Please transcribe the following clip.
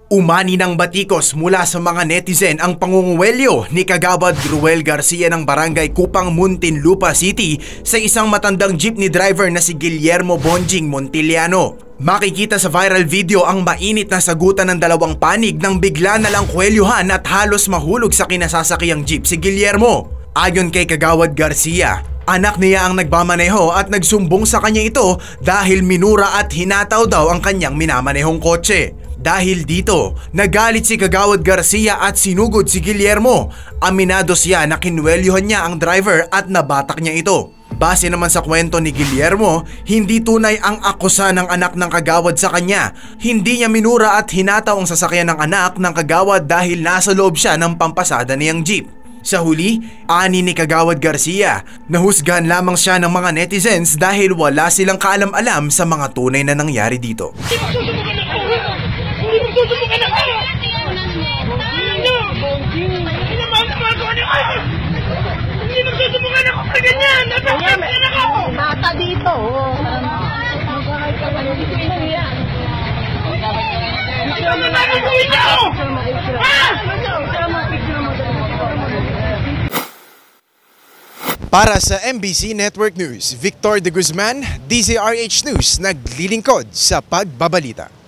Umani ng batikos mula sa mga netizen ang pangunguwelyo ni Kagawad Ruel Garcia ng Barangay Kupang, Muntinlupa City sa isang matandang jeepney driver na si Guillermo Bonjing Montiliano. Makikita sa viral video ang mainit na sagutan ng dalawang panig nang bigla na lang kwelyuhan at halos mahulog sa kinasasakiyang jeep si Guillermo. Ayon kay Kagawad Garcia, anak niya ang nagmamaneho at nagsumbong sa kanya ito dahil minura at hinataw daw ang kanyang minamanehong kotse. Dahil dito, nagalit si Kagawad Garcia at sinugod si Guillermo. Aminado siya na kinwelyuhan niya ang driver at nabatak niya ito. Base naman sa kwento ni Guillermo, hindi tunay ang akusa ng anak ng kagawad sa kanya. Hindi niya minura at hinataw ang sasakyan ng anak ng kagawad dahil nasa loob siya ng pampasada niyang jeep. Sa huli, ani ni Kagawad Garcia, nahusgahan lamang siya ng mga netizens dahil wala silang kaalam-alam sa mga tunay na nangyari dito. Susubukan ako! Hindi nagsusubukan ako sa ganyan! Napagkakan ako! Bata dito! Para sa MBC Network News, Victor de Guzman, DZRH News, naglilingkod sa pagbabalita.